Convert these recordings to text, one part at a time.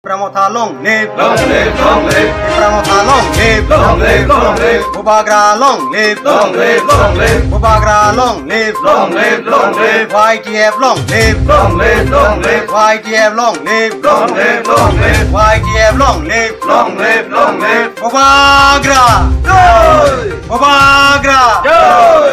Pramotha long live, long live, long live. Pramotha long live, Long live, long live. Bubagra long live, Long live, long live. Bubagra long live, Long live, long live. YTF long live, Long live, long live. YTF long live, Long live, long live. YTF long live, Long live, long live. Bubagra, Joy! Bubagra. Joy!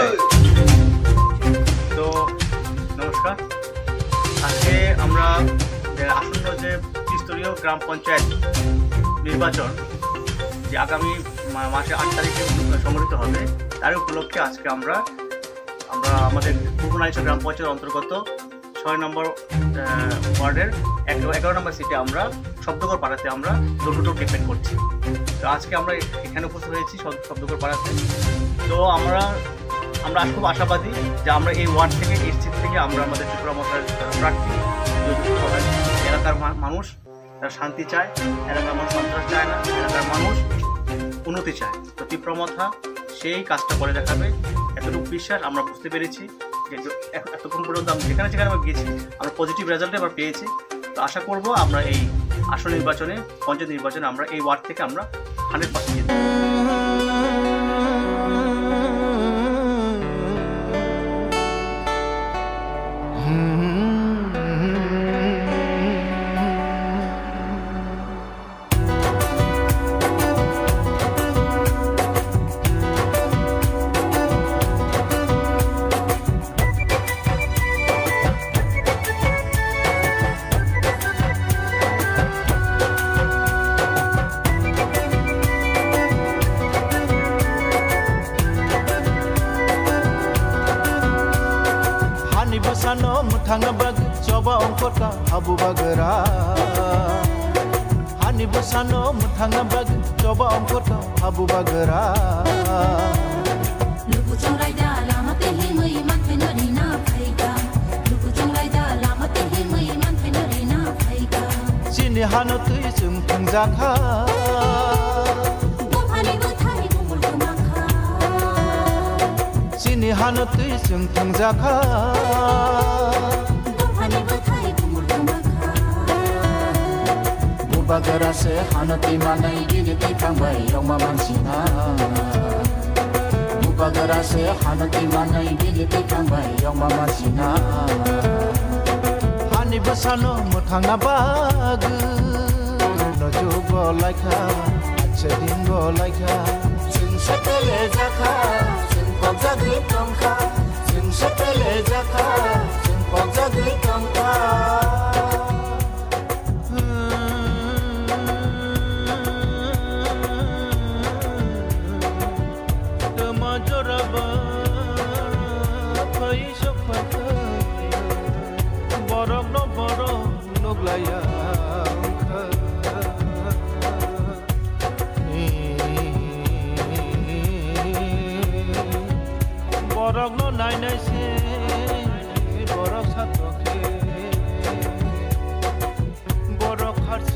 তো নমস্কার, আজকে আমরা আসন্ন যে ত্রিস্তরীয় গ্রাম পঞ্চায়েত নির্বাচন যে আগামী মাসে 8 তারিখে সংগঠিত হবে, তার উপলক্ষে আজকে আমরা আমাদের পূর্ব নারিশা গ্রাম পঞ্চায়েত অন্তর্গত 6 নম্বর ওয়ার্ডের 11 নম্বর সিটে আমরা শব্দকর পাড়াতে আমরা ডোর টু ডোর ক্যাম্পেইন করছি। তো আজকে আমরা এখানে উপস্থিত হয়েছি শব্দকর পাড়াতে। তো আমরা খুব আশাবাদী যে আমরা এই ওয়ার্ড থেকে এই সিট থেকে আমরা আমাদের ত্রিপুরামথার প্রার্থী এলাকার মানুষ তারা শান্তি চায়, এলাকার মানুষ সন্ত্রাস চায় না, এলাকার মানুষ উন্নতি চায়। তো ত্রিপুরামথা সেই কাজটা করে দেখাবে, এতটুকু বিশ্বাস আমরা বুঝতে পেরেছি যে এতক্ষণ পর্যন্ত যেখানে আমরা গিয়েছি আমরা পজিটিভ রেজাল্ট আমরা পেয়েছি। তো আশা করব আমরা এই আসন নির্বাচনে পঞ্চায়েত নির্বাচনে আমরা এই ওয়ার্ড থেকে আমরা 100% জিতব। Sano muthanga bag coba ongkota habu bagera Hani busano muthanga bag coba ongkota habu bagera Lupu chongai da lamate hi mui man phenari na phaiga Lupu chongai da lamate hi mui man phenari na phaiga Sini hano tui sung thangja kha Bumhani buthani bumul kumakha Sini hano tui sung thangja kha Bagara se hanati manai giditi kangbai yoma mansina Bagara se hanati manai giditi kangbai yoma mansina Hani basano muthanga bag Nojo go laika ache din go laika Sing satele jakha sing pogja gi tongkha Sing satele jakha sing pogja gi tongkha Borok no nai nai se borok sato ke